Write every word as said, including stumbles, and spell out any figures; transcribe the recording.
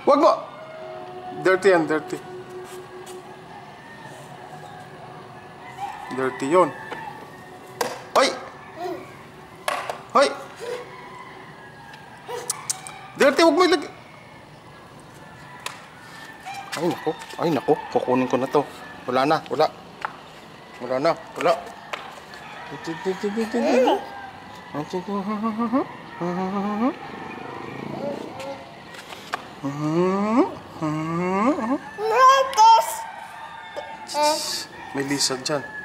Wag mo! Dirty yan, dirty. Dirty yun. Hoy! Hoy! Dirty, wag mo ilagay. Ay, nako. Ay, nako. Kukunin ko na to. Wala na. Wala. Wala na. Wala. May lizard dyan.